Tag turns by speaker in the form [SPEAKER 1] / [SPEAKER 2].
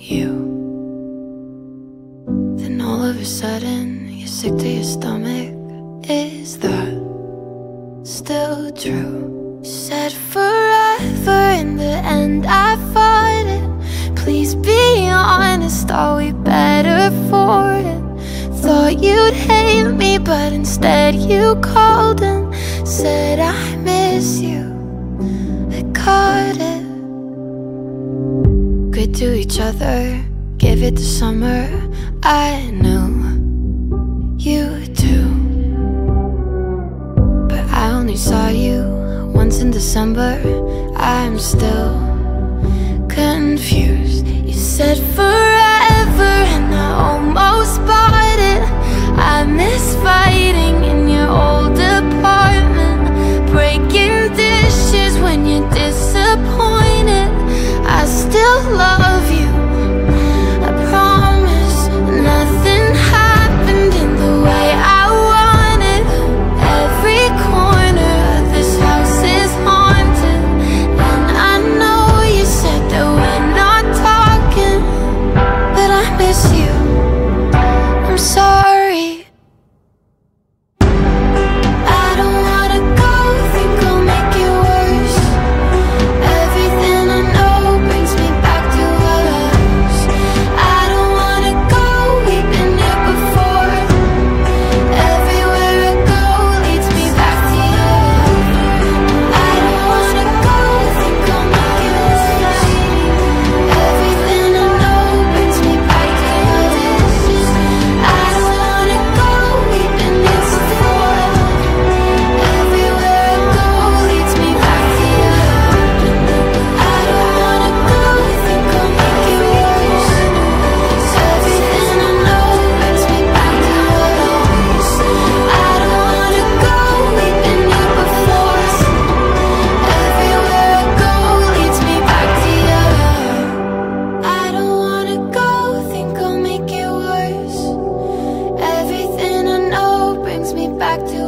[SPEAKER 1] you. Then all of a sudden you're sick to your stomach. Is that still true? You said forever, in the end I fought it. Please be honest, are we better for it? Thought you'd hate me, but instead you called and said I miss you. I caught it. Good to each other, give it to summer. I knew you too, but I only saw you once in December. I'm still confused. You said forever and I almost bought it. I miss fighting in your old apartment, breaking dishes when you're disappointed. I still love you, I promise. Nothing happened in the way I wanted. Every corner of this house is haunted, and I know you said that we're not talking, but I miss you. I'm sorry. I don't wanna go, think I'll make it worse. Everything I know brings me back to us. I don't wanna go, we've been here before. Everywhere I go leads me back to you. I don't wanna go, think I'll make it worse. Everything I know brings me back to us. I don't wanna go, we've been here before. Everywhere I go leads me back to you. I don't wanna go, think I'll make it worse. Everything I know brings me back to us. I don't wanna go, we've been here before. Everywhere I go leads me back to you. I don't wanna go, think I'll make it worse. Everything I know brings me back to